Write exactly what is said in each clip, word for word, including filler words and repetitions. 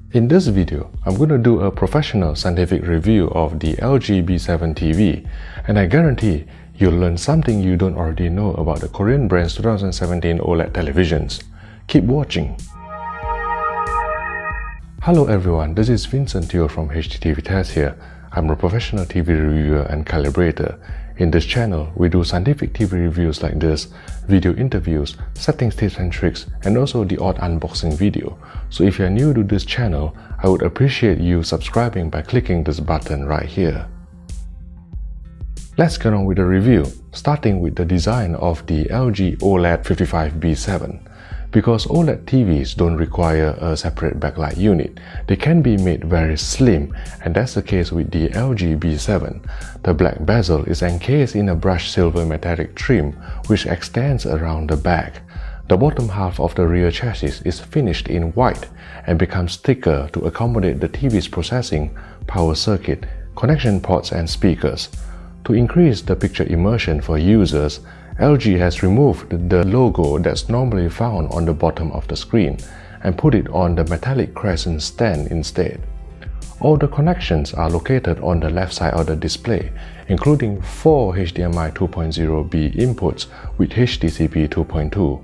In this video, I'm going to do a professional scientific review of the L G B seven T V, and I guarantee you'll learn something you don't already know about the Korean brand's two thousand seventeen OLED televisions. Keep watching! Hello everyone, this is Vincent Teo from H D T V Test here. I'm a professional T V reviewer and calibrator. In this channel, we do scientific T V reviews like this, video interviews, settings tips and tricks, and also the odd unboxing video. So if you're new to this channel, I would appreciate you subscribing by clicking this button right here. Let's get on with the review, starting with the design of the L G OLED fifty-five B seven. Because OLED T Vs don't require a separate backlight unit, they can be made very slim, and that's the case with the L G B seven. The black bezel is encased in a brushed silver metallic trim which extends around the back. The bottom half of the rear chassis is finished in white and becomes thicker to accommodate the T V's processing, power circuit, connection ports and speakers. To increase the picture immersion for users, L G has removed the logo that's normally found on the bottom of the screen and put it on the metallic crescent stand instead. All the connections are located on the left side of the display, including four H D M I two point oh B inputs with H D T V two point two.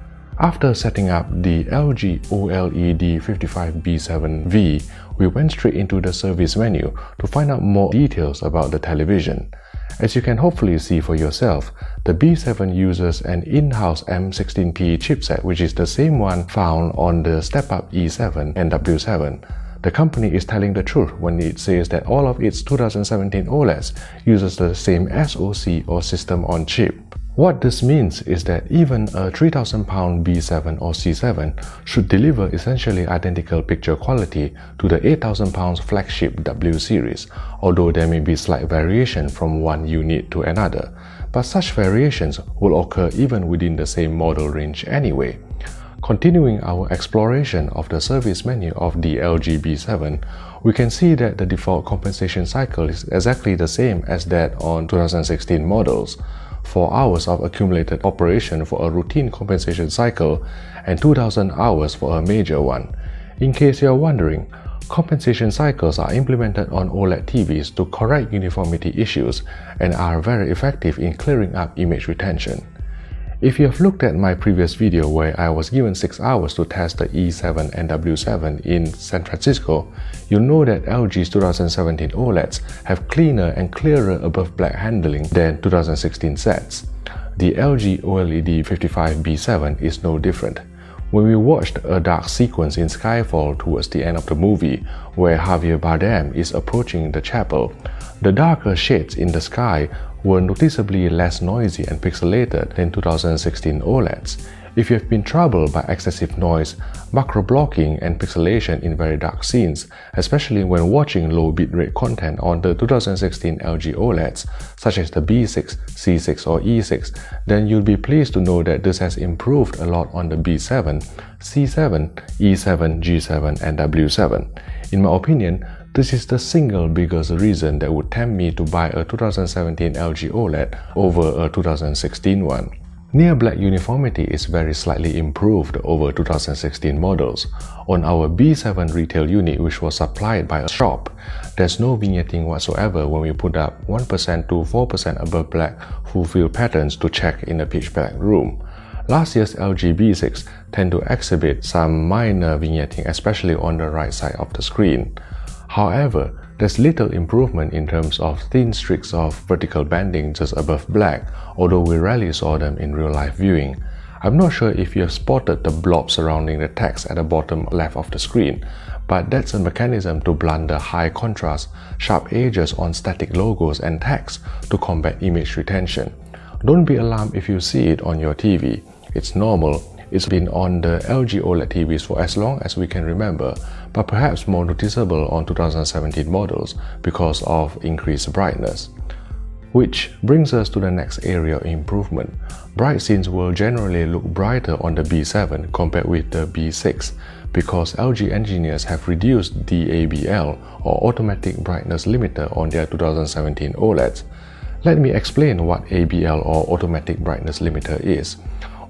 After setting up the L G O L E D fifty-five B seven V, we went straight into the service menu to find out more details about the television. As you can hopefully see for yourself, the B seven uses an in-house M sixteen P chipset, which is the same one found on the step-up E seven and W seven. The company is telling the truth when it says that all of its two thousand seventeen OLEDs uses the same S O C or system on chip. What this means is that even a three thousand pound B seven or C seven should deliver essentially identical picture quality to the eight thousand pound flagship W series, although there may be slight variation from one unit to another. But such variations will occur even within the same model range anyway. Continuing our exploration of the service menu of the L G B seven, we can see that the default compensation cycle is exactly the same as that on two thousand sixteen models. four hours of accumulated operation for a routine compensation cycle and two thousand hours for a major one. In case you're wondering, compensation cycles are implemented on OLED T Vs to correct uniformity issues and are very effective in clearing up image retention. If you have looked at my previous video where I was given six hours to test the E seven and W seven in San Francisco, you'll know that L G's two thousand seventeen OLEDs have cleaner and clearer above black handling than two thousand sixteen sets. The L G O L E D fifty-five B seven is no different. When we watched a dark sequence in Skyfall towards the end of the movie, where Javier Bardem is approaching the chapel, the darker shades in the sky were noticeably less noisy and pixelated than two thousand sixteen OLEDs. If you have been troubled by excessive noise, macro blocking and pixelation in very dark scenes, especially when watching low bitrate content on the two thousand sixteen L G OLEDs, such as the B six, C six or E six, then you'll be pleased to know that this has improved a lot on the B seven, C seven, E seven, G seven and W seven. In my opinion, this is the single biggest reason that would tempt me to buy a two thousand seventeen L G OLED over a two thousand sixteen one. Near black uniformity is very slightly improved over two thousand sixteen models. On our B seven retail unit, which was supplied by a shop, there's no vignetting whatsoever when we put up one percent to four percent above black full fill patterns to check in a pitch black room. Last year's L G B six tend to exhibit some minor vignetting, especially on the right side of the screen. However, there's little improvement in terms of thin streaks of vertical banding just above black, although we rarely saw them in real-life viewing. I'm not sure if you have spotted the blob surrounding the text at the bottom left of the screen, but that's a mechanism to blunt the high contrast, sharp edges on static logos and text to combat image retention. Don't be alarmed if you see it on your T V. It's normal. It's been on the L G OLED T Vs for as long as we can remember, but perhaps more noticeable on two thousand seventeen models because of increased brightness. Which brings us to the next area of improvement. Bright scenes will generally look brighter on the B seven compared with the B six because L G engineers have reduced the A B L or automatic brightness limiter on their two thousand seventeen OLEDs. Let me explain what A B L or automatic brightness limiter is.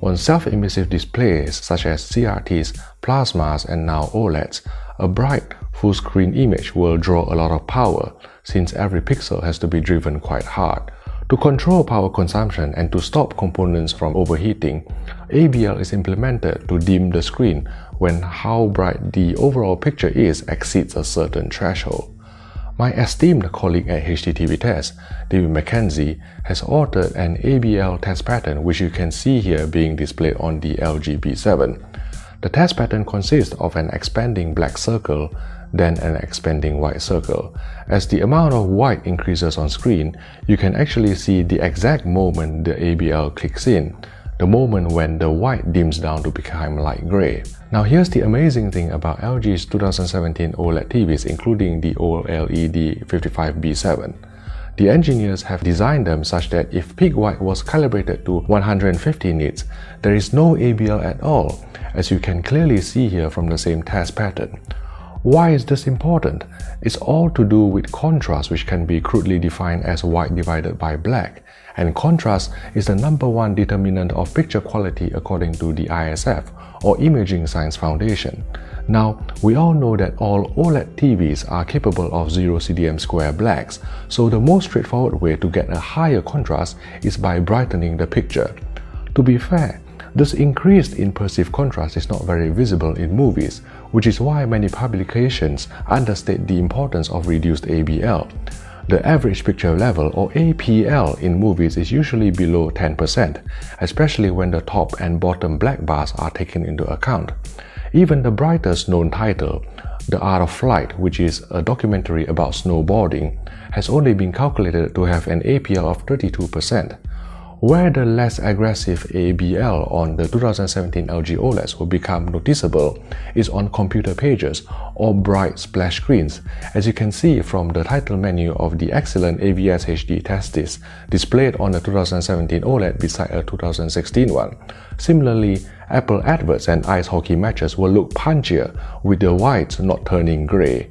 On self-emissive displays such as C R Ts, plasmas, and now OLEDs, a bright full-screen image will draw a lot of power, since every pixel has to be driven quite hard. To control power consumption and to stop components from overheating, A B L is implemented to dim the screen when how bright the overall picture is exceeds a certain threshold. My esteemed colleague at H D T V Test, David McKenzie, has authored an A B L test pattern which you can see here being displayed on the L G B seven. The test pattern consists of an expanding black circle, then an expanding white circle. As the amount of white increases on screen, you can actually see the exact moment the A B L clicks in, the moment when the white dims down to become light gray. Now here's the amazing thing about L G's two thousand seventeen OLED T Vs, including the O L E D fifty-five B seven. The engineers have designed them such that if peak white was calibrated to one hundred fifty nits, there is no A B L at all, as you can clearly see here from the same test pattern. Why is this important? It's all to do with contrast, which can be crudely defined as white divided by black, and contrast is the number one determinant of picture quality according to the I S F, or Imaging Science Foundation. Now, we all know that all OLED T Vs are capable of zero C D M square blacks, so the most straightforward way to get a higher contrast is by brightening the picture. To be fair, this increased in perceived contrast is not very visible in movies, which is why many publications understate the importance of reduced A B L. The average picture level, or A P L, in movies is usually below ten percent, especially when the top and bottom black bars are taken into account. Even the brightest known title, The Art of Flight, which is a documentary about snowboarding, has only been calculated to have an A P L of thirty-two percent. Where the less aggressive A B L on the two thousand seventeen L G OLEDs will become noticeable is on computer pages or bright splash screens, as you can see from the title menu of the excellent A V S H D testis displayed on the two thousand seventeen OLED beside a two thousand sixteen one. Similarly, Apple adverts and ice hockey matches will look punchier, with the whites not turning grey.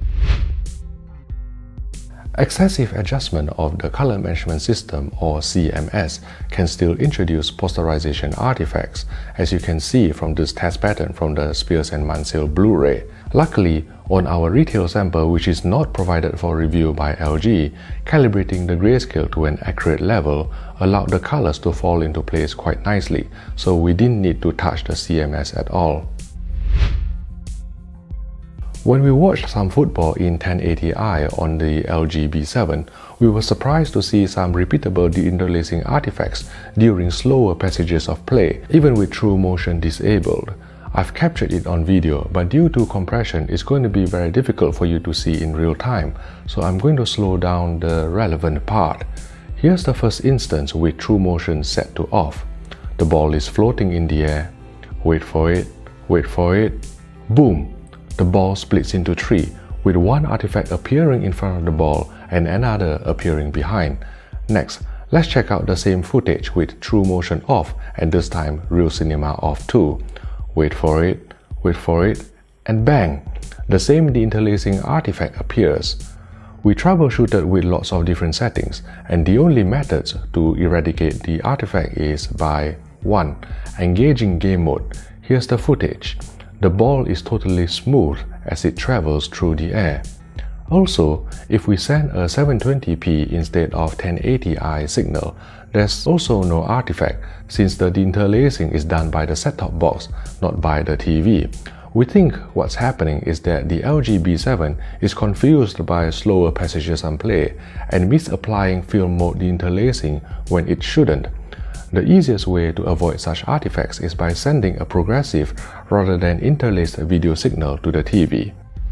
Excessive adjustment of the color management system, or C M S, can still introduce posterization artifacts, as you can see from this test pattern from the Spears and Mansell Blu-ray. Luckily, on our retail sample, which is not provided for review by L G, calibrating the grayscale to an accurate level allowed the colors to fall into place quite nicely, so we didn't need to touch the C M S at all. When we watched some football in ten eighty i on the L G B seven, we were surprised to see some repeatable deinterlacing artifacts during slower passages of play, even with true motion disabled. I've captured it on video, but due to compression, it's going to be very difficult for you to see in real time, so I'm going to slow down the relevant part. Here's the first instance with true motion set to off. The ball is floating in the air. Wait for it, wait for it, boom! The ball splits into three, with one artifact appearing in front of the ball and another appearing behind. Next, let's check out the same footage with true motion off, and this time real cinema off too. Wait for it, wait for it, and bang! The same deinterlacing artifact appears. We troubleshooted with lots of different settings, and the only methods to eradicate the artifact is by one. Engaging game mode. Here's the footage. The ball is totally smooth as it travels through the air. Also, if we send a seven twenty p instead of ten eighty i signal, there's also no artifact, since the deinterlacing is done by the set-top box, not by the T V. We think what's happening is that the L G B seven is confused by slower passages on play and misapplying film mode deinterlacing when it shouldn't. The easiest way to avoid such artifacts is by sending a progressive rather than interlaced video signal to the T V.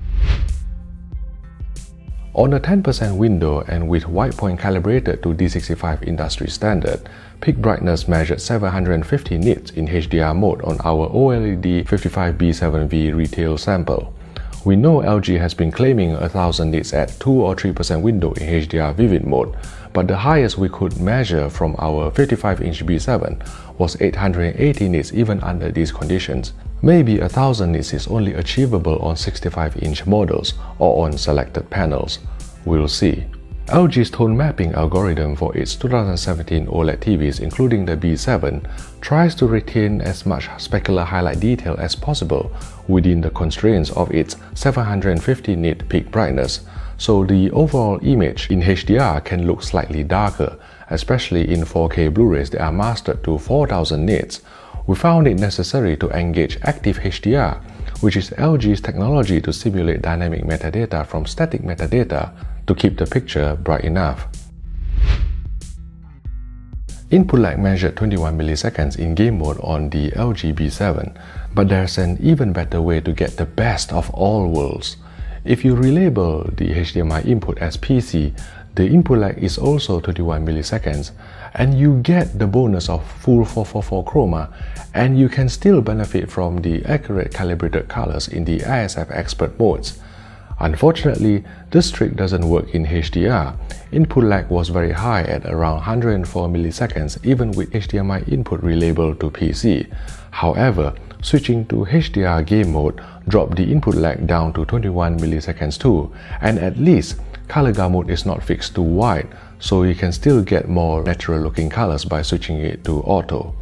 On a ten percent window and with white point calibrated to D sixty-five industry standard, peak brightness measured seven hundred fifty nits in H D R mode on our O L E D fifty-five B seven V retail sample. We know L G has been claiming one thousand nits at two or three percent window in H D R vivid mode, but the highest we could measure from our fifty-five inch B seven was eight hundred eighty nits even under these conditions. Maybe one thousand nits is only achievable on sixty-five inch models or on selected panels. We'll see. L G's tone mapping algorithm for its two thousand seventeen OLED T Vs, including the B seven, tries to retain as much specular highlight detail as possible within the constraints of its seven hundred fifty nit peak brightness, so the overall image in H D R can look slightly darker, especially in four K Blu-rays that are mastered to four thousand nits. We found it necessary to engage Active H D R, which is L G's technology to simulate dynamic metadata from static metadata to keep the picture bright enough. Input lag measured twenty-one milliseconds in game mode on the L G B seven, but there's an even better way to get the best of all worlds. If you relabel the H D M I input as P C, the input lag is also twenty-one milliseconds, and you get the bonus of full four forty-four chroma, and you can still benefit from the accurate calibrated colors in the I S F expert modes. Unfortunately, this trick doesn't work in H D R. Input lag was very high at around one hundred four milliseconds even with H D M I input relabeled to P C. However, switching to H D R game mode dropped the input lag down to twenty-one milliseconds too, and at least color gamut is not fixed to white, so you can still get more natural looking colors by switching it to auto.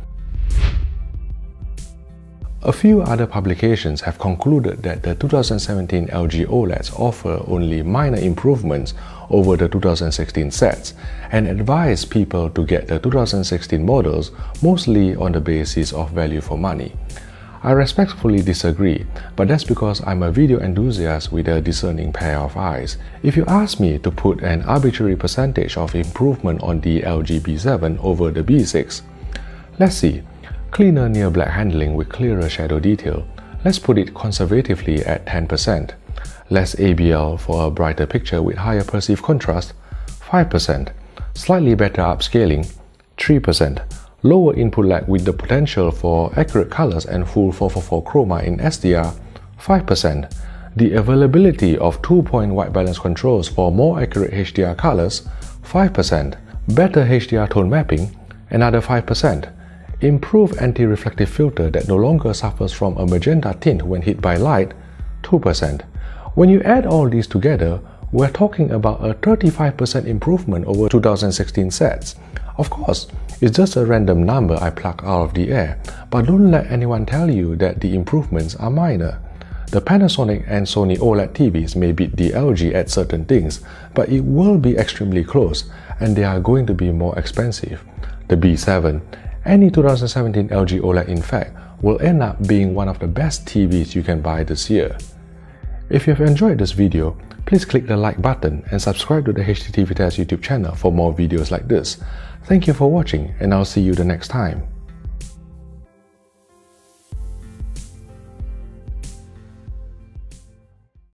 A few other publications have concluded that the two thousand seventeen L G OLEDs offer only minor improvements over the two thousand sixteen sets, and advise people to get the two thousand sixteen models mostly on the basis of value for money. I respectfully disagree, but that's because I'm a video enthusiast with a discerning pair of eyes. If you ask me to put an arbitrary percentage of improvement on the L G B seven over the B six, let's see. Cleaner near black handling with clearer shadow detail. Let's put it conservatively at ten percent. Less A B L for a brighter picture with higher perceived contrast, five percent. Slightly better upscaling, three percent. Lower input lag with the potential for accurate colors and full four forty-four chroma in S D R, five percent. The availability of two-point white balance controls for more accurate H D R colors, five percent. Better H D R tone mapping, another five percent. Improved anti-reflective filter that no longer suffers from a magenta tint when hit by light, two percent. When you add all these together, we're talking about a thirty-five percent improvement over two thousand sixteen sets. Of course, it's just a random number I pluck out of the air, but don't let anyone tell you that the improvements are minor. The Panasonic and Sony OLED T Vs may beat the L G at certain things, but it will be extremely close, and they are going to be more expensive. The B seven, any two thousand seventeen L G OLED in fact, will end up being one of the best T Vs you can buy this year. If you have enjoyed this video, please click the like button and subscribe to the H D T V Test YouTube channel for more videos like this. Thank you for watching, and I'll see you the next time.